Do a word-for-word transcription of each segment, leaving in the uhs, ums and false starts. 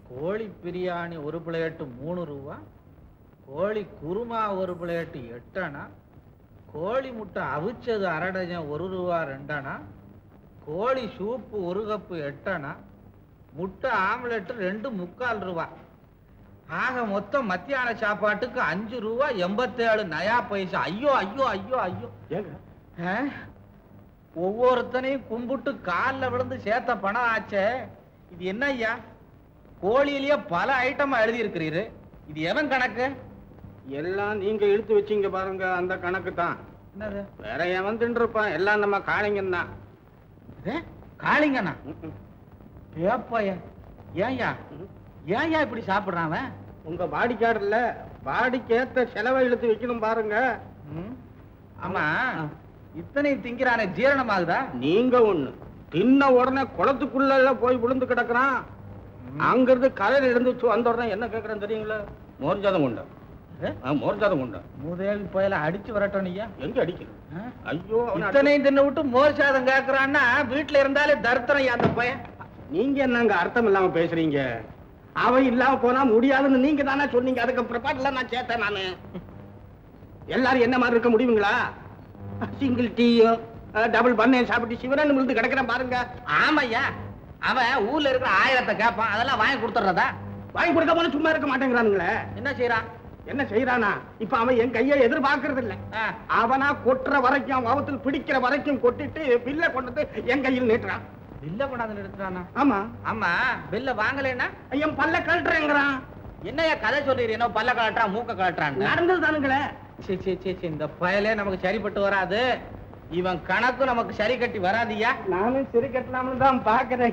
கோழி பிரியாணி ஒரு பிளேட்டு மூணு ரூபா, கோழி குருமா ஒரு பிளேட்டு எட்டணா, கோழி முட்டை அவிச்சது அரை டஜன் ஒரு ரூபா ரெண்டணா, கோழி சூப்பு ஒரு கப்பு எட்டணா, முட்டை ஆம்லெட்டு ரெண்டு முக்கால் ரூபா. ஆக மொத்தம் மத்தியான சாப்பாட்டுக்கு அஞ்சு ரூபா எண்பத்தேழு நயா பைசா. ஐயோ ஐயோ ஐயோ ஐயோ! ஒவ்வொருத்தனையும் கும்பிட்டு காலில் விழுந்து சேர்த்த பணம் ஆச்சே. இது என்ன ஐயா? கோழியிலேயே பல ஐட்டமா எழுதி இருக்கிறீரு. இது எவன் கணக்கு? எல்லாம் நீங்க இழுத்து வச்சீங்க பாருங்க, அந்த கணக்கு தான். என்னது? வேற எவன் தின்றுப்பான்? எல்லாம் நம்ம காளிங்கன் தான். காளிங்கண்ணா? ஏப்பைய ஏன்யா ஏன்யா இப்படி சாப்பிடுறான்? உங்க பாடிக்காடு இல்ல, பாடிக்கேத்த செலவை இழுத்து வைக்கணும் பாருங்க. ஆமா, இத்தனை திங்கிறானே ஜீரணமாகுதா? நீங்க ஒண்ணு தின்ன உடனே குளத்துக்குள்ள போய் விழுந்து கிடக்குறான். அங்கிருந்து கரையில இருந்துச்சு வந்த உடனே என்ன கேட்கறேன் தெரியுங்களா? மோர் ஜாதம் உண்டா? மோர் ஜாதம் உண்டா? முதல் போயில அடிச்சு வரட்டும். எங்க அடிக்கணும்? ஐயோ, இத்தனையும் தின்னு விட்டு மோர் சாதம் கேட்கறான்னா வீட்டுல இருந்தாலே தர்த்தனம் அந்த பையன். நீங்க என்னங்க அர்த்தம் இல்லாம பேசுறீங்க? அவன் இல்லாம போனா முடியாதுன்னு நீங்க தானே சொன்னீங்க. அதுக்கு பிற்பாடுல நான் சேர்த்தேன். நானு எல்லாரும் என்ன மாதிரி இருக்க முடியுங்களா? சிங்கிள் டீயும் டபுள் பண்ணையும் சாப்பிட்டு சிவரன் விழுந்து கிடக்கிறேன் பாருங்க. ஆமையா, அவன் ஊர்ல இருக்கிற ஆயிரத்தை கேட்பான், அதெல்லாம் வாங்கி கொடுத்துறதா? வாங்கி கொடுக்க போல சும்மா இருக்க மாட்டேங்கிறானுங்களே. என்ன செய்யறான்? என்ன செய்யறானா? இப்ப அவன் என் கையை எதிர்பார்க்கறது இல்ல. அவனா கொட்டுற வரைக்கும், அவத்தில் பிடிக்கிற வரைக்கும் கொட்டிட்டு பில்ல கொண்டு என் கையில் நீட்டுறான். பில்ல கொண்டாந்து நிறுத்துறானா? ஆமா ஆமா. பில்ல வாங்கலைன்னா என் பல்ல கழட்டுறேங்கிறான். என்னையா கதை சொல்றீங்க? என்ன பல்ல கழட்டுறான், மூக்க கழட்டுறான்? நடந்தது தானுங்களே. சரி சரி சரி, இந்த பயலே நமக்கு சரிப்பட்டு வராது. இவன் கணக்கு நமக்கு சரி கட்டி வராதியா? நானும் சரி கட்டலாம்னு தான் பாக்குறேன்.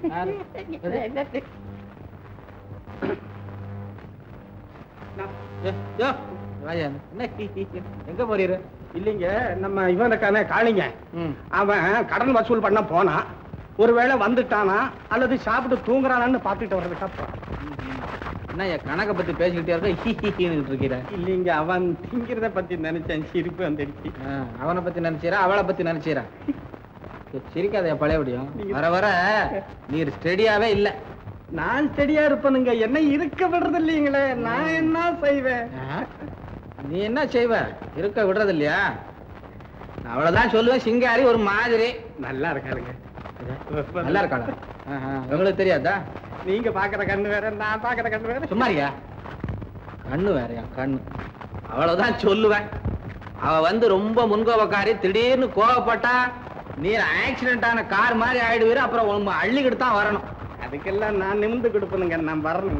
எங்க போறீரு? இல்லைங்க, நம்ம இவனுக்கான காளிங்க அவன் கடன் வசூல் பண்ண போனா, ஒருவேளை வந்துட்டானா அல்லது சாப்பிட்டு தூங்குறானான்னு பாத்துட்டு வர்றதுக்கா. என்ன கணக்கை பத்தி பேசிக்கிட்டே இருக்க இருக்கிற? இல்லைங்க, அவன் திங்கிறத பத்தி நினைச்சேன், சிரிப்பு வந்துடுச்சு. அவனை பத்தி நினைச்சீரா அவளை பத்தி நினைச்சீரா? சிரிக்காதையா பழையபடியும். வர வர நீர் ஸ்டெடியாவே இல்ல. நான் ஸ்டெடியா இருப்பனுங்க, என்ன இருக்க விடுறது இல்லைங்களே. நான் என்ன செய்வேன்? நீ என்ன செய்வ? இருக்க விடுறது இல்லையா? அவ்வளவுதான் சொல்லுவேன். சிங்காரி ஒரு மாதிரி நல்லா இருக்காருங்க. நல்லா இருக்காளா? உங்களுக்கு தெரியாதா? நீங்க பாக்குற கண்ணு வேற, நான் பாக்குற கண்ணு வேற. சும்மாரியா? கண்ணு வேறையா? கண்ணு அவ்வளவுதான் சொல்லுவேன். அவ வந்து ரொம்ப முன்கோபக்காரி. திடீர்னு கோவப்பட்டா நீர் ஆக்சிடென்ட் ஆன கார் மாதிரி ஆயிடுவீரு. அப்புறம் அள்ளிக்கிட்டு தான் வரணும். அதுக்கெல்லாம் நான் நிமிந்து கொடுப்பனுங்க. நான் வரணும்.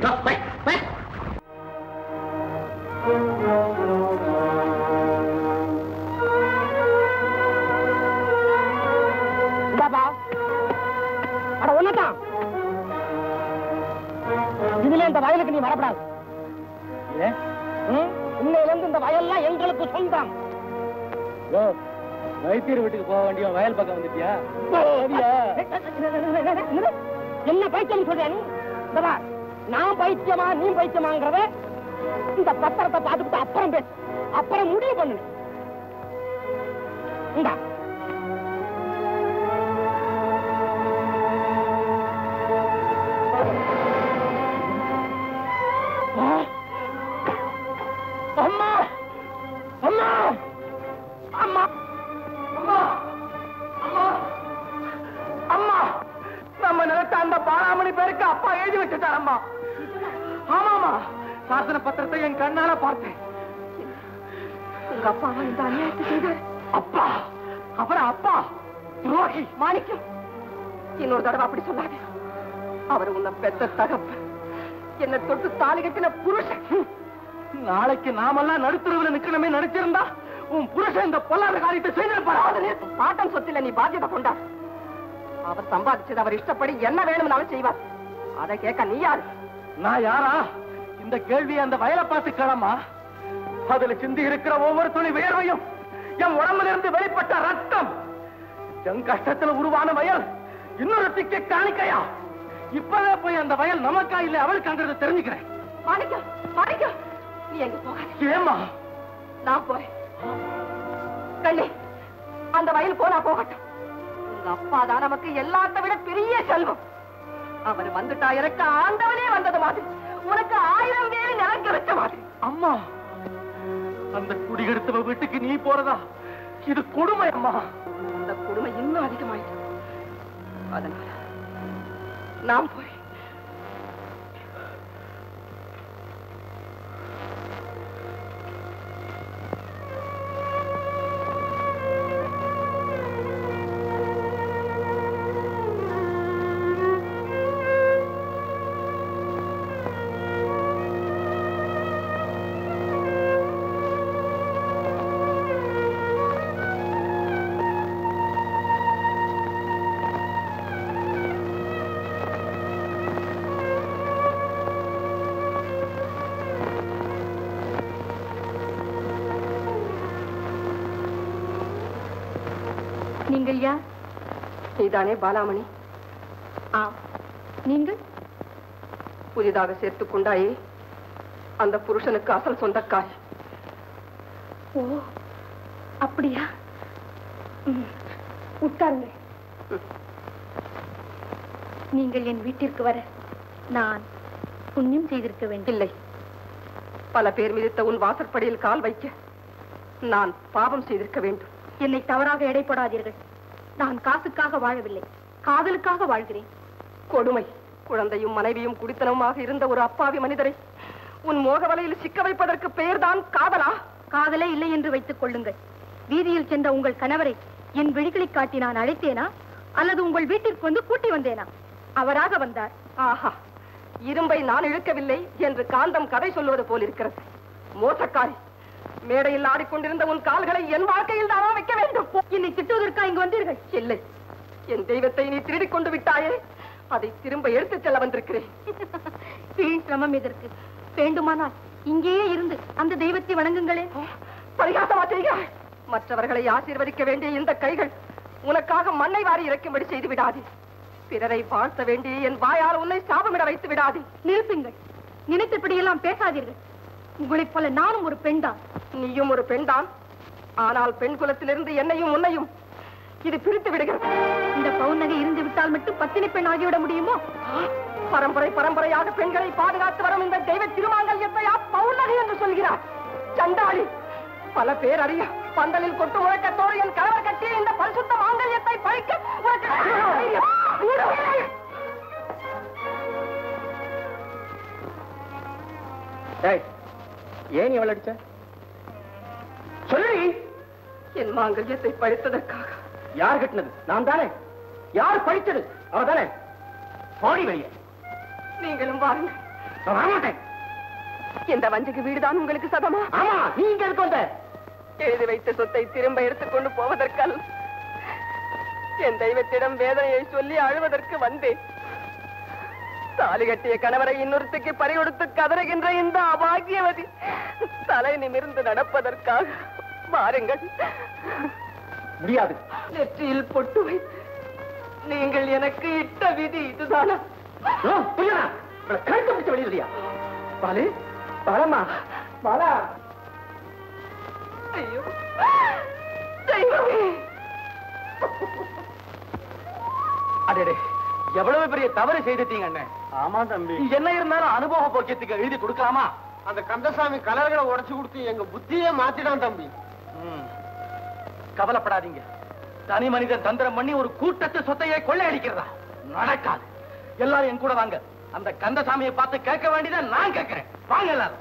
ஒன்னதான் இதுல இந்த வயலுக்கு நீ வரப்படாது. இன்னையிலிருந்து இந்த வயல்லாம் எங்களுக்கு சொந்தம். வைத்தியர் வீட்டுக்கு போக வேண்டிய வயல் பக்கம் வந்துட்டியா? என்ன பைத்தியம் சொல்ற நீ? நான் பைத்தியமா நீ பைத்தியமாங்கிறத இந்த பத்திரத்தை பார்த்துக்கிட்டு அப்புறம் பேசு. அப்புறம் முடிவு பண்ணு. இந்தா அம்மா அம்மா அம்மா அம்மா அம்மா அம்மா நம்ம நிலத்த அந்த பாராமணி பேருக்கு அப்பா எழுதி வச்சுட்டார். அம்மா ஆமாமா, சாசன பத்திரத்தை என் கண்ணால பார்த்தேன். உங்க அப்பா இந்த அநியாயத்தை செய்தார். அப்பா அப்புறம் அப்பா துரோகி. மாணிக்கம், இன்னொரு தடவை அப்படி சொல்லாது. அவர் உன்னை பெத்த தகப்ப, என்ன தொட்டு தாலி கட்டின புருஷன். நாளைக்கு நாமெல்லாம் நடுத்தரவுல நிக்கணுமே நடிச்சிருந்தா உன் புருஷன் இந்த பொல்லாத காரியத்தை செய்திருப்பாரு. பாட்டம் சொத்துல நீ பாத்தியத்தை கொண்டா. அவர் சம்பாதிச்சது அவர் இஷ்டப்படி என்ன வேணும்னாலும் செய்வார். அதை கேட்க நீ யாரு? நான் யாரா? இந்த கேள்வி அந்த வயலை பார்த்து கிளம்பா. அதுல சிந்தி இருக்கிற ஒவ்வொரு துளி வியர்வையும் என் உடம்புல இருந்து வெளிப்பட்ட ரத்தம். என் கஷ்டத்துல உருவான வயல் இன்னொரு திக்க காணிக்கையா? இப்பவே போய் அந்த வயல் நமக்கா இல்ல அவளுக்காங்கிறத தெரிஞ்சுக்கிறேன். மாணிக்கம், மாணிக்கம், நீ எங்க போக? ஏமா நான் போறேன். கண்ணே, அந்த வயல் போனா போகட்டும். உங்க அப்பா தான் நமக்கு எல்லாத்த விட பெரிய செல்வம். அவர் வந்துட்டா எனக்கு ஆண்டவனே வந்தது மாதிரி, உனக்கு ஆயிரம் வேலை நிலம் கிடைச்ச மாதிரி. அம்மா, அந்த குடிகெடுத்தவ வீட்டுக்கு நீ போறதா? இது கொடுமை அம்மா. அந்த கொடுமை இன்னும் அதிகமாயிடுச்சு. அதனால நாம் போய் நீங்கள் யார்? நீதானே பாலாமணி? ஆம். நீங்கள் புதிதாக சேர்த்துக் கொண்டாயே அந்த புருஷனுக்கு அசல் சொந்தக்காரி. ஓ, அப்படியா? உட்காருங்க. நீங்கள் என் வீட்டிற்கு வர நான் புண்ணியம் செய்திருக்க வேண்டும். இல்லை, பல பேர் மிதித்த உன் வாசற்படியில் கால் வைக்க நான் பாவம் செய்திருக்க வேண்டும். என்னை தவறாக எடைப்படாதீர்கள். நான் காசுக்காக வாழவில்லை, காதலுக்காக வாழ்கிறேன். கொடுமை. குழந்தையும் மனைவியும் குடித்தனமாக இருந்த ஒரு அப்பாவி மனிதரை உன் மோக வலையில் சிக்க வைப்பதற்கு பெயர்தான் காதலா? காதலே இல்லை என்று வைத்துக் கொள்ளுங்கள். வீதியில் சென்ற உங்கள் கணவரை என் விழிகளை காட்டி நான் அழைத்தேனா, அல்லது உங்கள் வீட்டிற்கு வந்து கூட்டி வந்தேனா? அவராக வந்தார். ஆஹா, இரும்பை நான் இழுக்கவில்லை என்று காந்தம் கதை சொல்வது போல் இருக்கிறது. மோசக்காரி, மேடையில் ஆடிக்கொண்டிருந்த உன் கால்களை என் வாழ்க்கையில் தானா வைக்க வேண்டும்? என்னை திட்டுவதற்கா இங்கு வந்தீர்கள்? இல்லை, என் தெய்வத்தை நீ திருடிக் கொண்டு விட்டாயே, அதை திரும்ப எடுத்துச் செல்ல வந்திருக்கிறேன். வீண் சிரமம் எதற்கு? வேண்டுமானால் இங்கேயே இருந்து அந்த தெய்வத்தை வணங்குங்களே. பரிகாசமா செய்கிறாய். மற்றவர்களை ஆசீர்வதிக்க வேண்டிய இந்த கைகள் உனக்காக மண்ணை வாரி இறக்கும்படி செய்து விடாதே. பிறரை வாழ்த்த வேண்டிய என் வாயால் உன்னை சாபமிட வைத்து விடாதே. நிறுத்துங்கள். நினைத்தபடியெல்லாம் பேசாதீர்கள். உங்களைப் போல நானும் ஒரு பெண்தான். நீயும் ஒரு பெண்தான். ஆனால் பெண் குலத்திலிருந்து என்னையும் உன்னையும் இது பிரித்து விடுகிறது. இந்த பவுநகை இருந்து விட்டால் மட்டும் பத்தினி பெண் ஆகிவிட முடியுமோ? பரம்பரை பரம்பரையாக பெண்களை பாதுகாத்து வரும் இந்த தெய்வ திருமாங்கல்யத்தையா பவுநகை என்று சொல்கிறார்? சண்டாளி, பல பேர் அறிய பந்தலில் கொட்டு முழக்கத்தோடு என் கணவர் கட்டிய இந்த பரிசுத்த மாங்கல்யத்தை பறிக்க உனக்கு ஏன் இவள் அடிச்ச? சொல்லி. என் மாங்கல்யத்தை பறித்ததற்காக. யார் கட்டினது? நான் தானே. யார் பறித்தது? அவ தானே. பாடி வெளியே. நீங்களும் வாருங்க. நான் வரமாட்டேன். இந்த வஞ்சக வீடுதான் உங்களுக்கு சதமா? ஆமா, நீங்க எதுக்கு வந்த? எழுதி வைத்த சொத்தை திரும்ப எடுத்துக்கொண்டு போவதற்கால் என் தெய்வத்திடம் வேதனையை சொல்லி அழுவதற்கு வந்தேன். தாலி கட்டிய கணவரை இன்னொருத்துக்கு பறிகொடுத்து கதறுகின்ற இந்த அபாகியவதி தலை நிமிர்ந்து நடப்பதற்காக வாருங்கள். முடியாது. நெற்றியில் பொட்டு வைத்து நீங்கள் எனக்கு இட்ட விதி இதுதானா? கழுத்து பிடிச்ச வெளியா? பாலு, பாலம்மா, பாலா. ஐயோ தெய்வமே! அடே, எவ்வளவு பெரிய தவறு செய்துட்டீங்க அண்ணே. ஆமா தம்பி. என்ன இருந்தாலும் அனுபவ போக்கியத்துக்கு எழுதி கொடுக்கலாமா? அந்த கந்தசாமி கலர்களை உடைச்சு கொடுத்து எங்க புத்தியே மாத்திடான் தம்பி. கவலைப்படாதீங்க. தனி மனிதன் தந்திரம் பண்ணி ஒரு கூட்டத்து சொத்தையை கொள்ளையடிக்கிறதா? நடக்காது. எல்லாரும் என் கூட வாங்க. அந்த கந்தசாமியை பார்த்து கேட்க வேண்டியதை நான் கேட்கிறேன். வாங்க எல்லாரும்.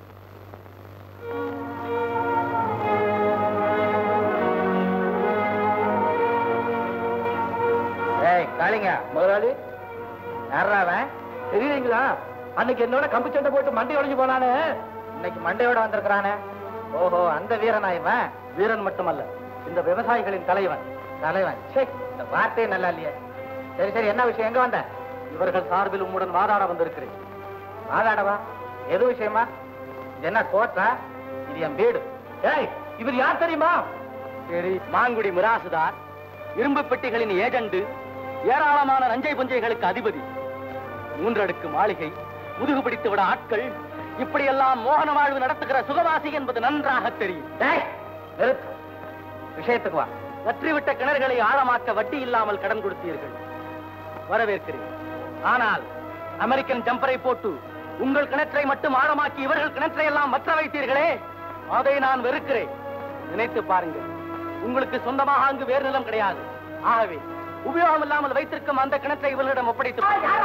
காளிங்க முதலாளி யாராவன் தெரியுங்களா? அன்னைக்கு என்னோட கம்பு சண்டை போட்டு மண்டை உடைஞ்சு போனானே, இன்னைக்கு மண்டையோட வந்திருக்கிறானே. ஓஹோ, அந்த வீரனா இவன்? வீரன் மட்டுமல்ல, இந்த விவசாயிகளின் தலைவன். தலைவன்? இந்த வார்த்தையே நல்லா இல்லையே. சரி சரி, என்ன விஷயம்? எங்க வந்த? இவர்கள் சார்பில் உம்முடன் வாதாட வந்திருக்கிறேன். வாதாடவா? எது விஷயமா? இது என்ன கோட்டா? இது என் வீடு. ஏய், இவர் யார் தெரியுமா? சரி, மாங்குடி மிராசுதார், இரும்பு பெட்டிகளின் ஏஜெண்டு, ஏராளமான நஞ்சை புஞ்சைகளுக்கு அதிபதி, மூன்றடுக்கு மாளிகை, முதுகு பிடித்து விட ஆட்கள், இப்படியெல்லாம் மோகன வாழ்வு நடத்துகிற சுகவாசி என்பது நன்றாக தெரியும். விஷயத்துக்கு வா. வற்றிவிட்ட கிணறுகளை ஆழமாக்க வட்டி இல்லாமல் கடன் கொடுத்தீர்கள், வரவேற்கிறேன். ஆனால் அமெரிக்கன் ஜம்பரை போட்டு உங்கள் கிணற்றை மட்டும் ஆழமாக்கி இவர்கள் கிணற்றை எல்லாம் மற்ற வைத்தீர்களே, அதை நான் வெறுக்கிறேன். நினைத்து பாருங்கள், உங்களுக்கு சொந்தமாக அங்கு வேறு நிலம் கிடையாது. ஆகவே உபயோகம் இல்லாமல் வைத்திருக்கும் அந்த கிணற்றை இவர்களிடம் ஒப்படைத்து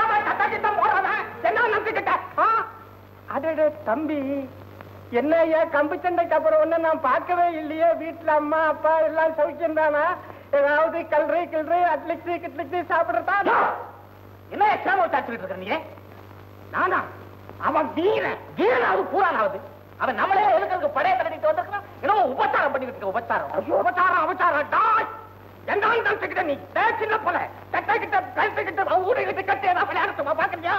அடே தம்பி, என்னையா கம்பு சண்டைக்கு அப்புறம் ஒண்ணு நான் பார்க்கவே இல்லையே. வீட்டுல அம்மா அப்பா எல்லாம் சௌக்கியம் தானா? ஏதாவது கல்றி கிள்றி அட்லிக்ஸி கிட்லிக்ஸி சாப்பிடுறதா? என்ன எக்ஸாம் சாச்சிட்டு இருக்க நீ? நானா? அவன் வீர வீரனாவது பூரானாவது அவன் நம்மளே எதுக்கு படைய தரடிட்டு வந்திருக்கான். இன்னும் உபச்சாரம் பண்ணிக்கிட்டு இருக்க. உபச்சாரம் உபச்சாரம் அவச்சாரம் டாய் எங்காலும் தச்சுக்கிட்ட நீ சின்ன போல சட்டை கிட்ட கழுத்து கிட்ட ஊரை கிட்ட கட்டி ஏதாவது விளையாடுமா பாக்குறியா?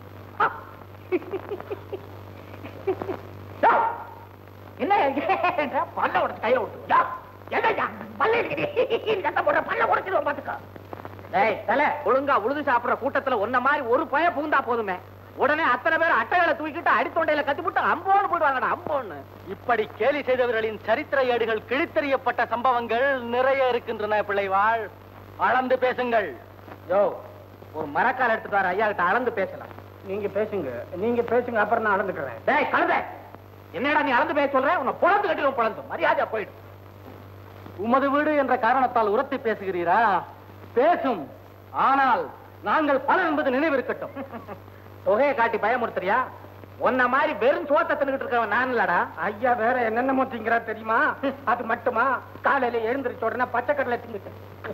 என்ன பல்ல உடச்சு கையில விட்டு என்னையா பல்ல போட பல்ல உடச்சிடுவோம் பாத்துக்கோ. தலை ஒழுங்கா உழுது சாப்பிடுற கூட்டத்துல ஒன்ன மாதிரி ஒரு பய புகுந்தா போதுமே, உடனே அத்தனை பேர் அட்டைகளை தூக்கிட்டு அடித்தொண்டையில கத்திவிட்டு அம்போன்னு போயிடுவாங்கடா. அம்போன்னு இப்படி கேலி செய்தவர்களின் சரித்திர ஏடுகள் கிழித்தறியப்பட்ட சம்பவங்கள் நிறைய இருக்கின்றன. பிள்ளைவாள், அளந்து பேசுங்கள். யோ, ஒரு மரக்கால் எடுத்துட்டு வர ஐயா கிட்ட அளந்து பேசலாம். நீங்க பேசுங்க, நீங்க பேசுங்க, அப்புறம் நான் அளந்துக்கிறேன். டேய் கழுத, என்னடா நீ அளந்து பேச சொல்ற? உன்னை பொழந்து கட்டிடும். பொழந்து மரியாதையா போயிடும். உமது வீடு என்ற காரணத்தால் உரத்தி பேசுகிறீரா? பேசும், ஆனால் நாங்கள் பணம் என்பது நினைவிருக்கட்டும். தொகையை காட்டி பயமுறுத்துறியா? உன்ன மாதிரி வெறும் சோத்த தின்னுட்டு இருக்கவன் நான் இல்லடா. ஐயா வேற என்னென்னமோ திங்கிறா தெரியுமா? அது மட்டுமா? காலையில எழுந்திருச்ச உடனே பச்சைக்கடலை திங்கிட்டு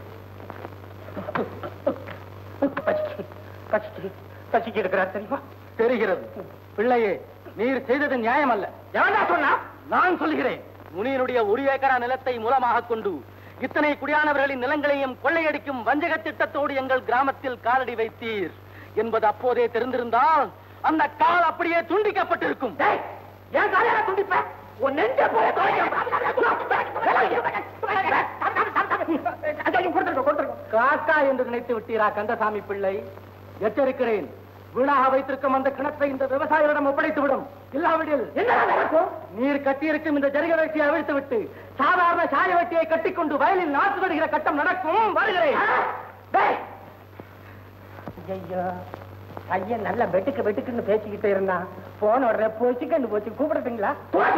பசிக்கு இருக்கிறார் தெரியுமா? தெரிகிறது. பிள்ளையே, நீர் செய்தது நியாயம் அல்ல. எவனா சொன்னா? நான் சொல்கிறேன். முனியனுடைய ஒரு ஏக்கரா நிலத்தை மூலமாக கொண்டு இத்தனை குடியானவர்களின் நிலங்களையும் கொள்ளையடிக்கும் வஞ்சக திட்டத்தோடு எங்கள் கிராமத்தில் காலடி வைத்தீர் என்பது அப்போதே தெரிந்திருந்தால் அந்த கால் அப்படியே துண்டிக்கப்பட்டிருக்கும். காக்கா என்று நினைத்து விட்டீரா கந்தசாமி பிள்ளை? எச்சரிக்கிறேன், வீணாக வைத்திருக்கும் அந்த கிணற்றை இந்த விவசாயிகளிடம் ஒப்படைத்துவிடும். இல்லாவிடில் நீர் கட்டியிருக்கும் இந்த ஜரிக வெட்டியை அவிழ்த்து விட்டு சாதாரண சாய வெட்டியை கட்டிக்கொண்டு வயலில் நாற்று நடுகிற கட்டம் நடக்கும். வருகிறேன். ஐயா, ஐயன் நல்ல வெட்டுக்கு வெட்டுக்குன்னு பேசிக்கிட்டே இருந்தான். போன உடனே போச்சு கண்டு போச்சு. கூப்பிடுறீங்களா?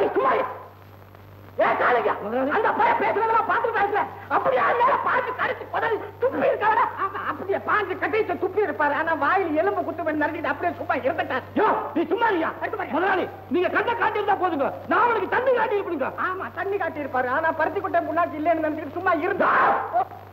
அந்த பையன் பேசுறதெல்லாம் பார்த்து பேசல. அப்படியே பாஞ்சு கடிச்சு கொடலி துப்பி இருக்காரு. அப்படியே பாஞ்சு கட்டிட்டு துப்பி இருப்பாரு. ஆனா வாயில் எலும்பு குத்து பண்ணி நடத்திட்டு அப்படியே சும்மா இருந்துட்டார். நீ சும்மா இல்லையா? முதலாளி, நீங்க கண்ணை காட்டியிருந்தா போதுங்க, நான் அவனுக்கு தண்ணி காட்டி இருப்பீங்க. ஆமா, தண்ணி காட்டி இருப்பாரு. ஆனா பருத்தி குட்டை முன்னாடி இல்லைன்னு நினைச்சிட்டு சும்மா இருந்தா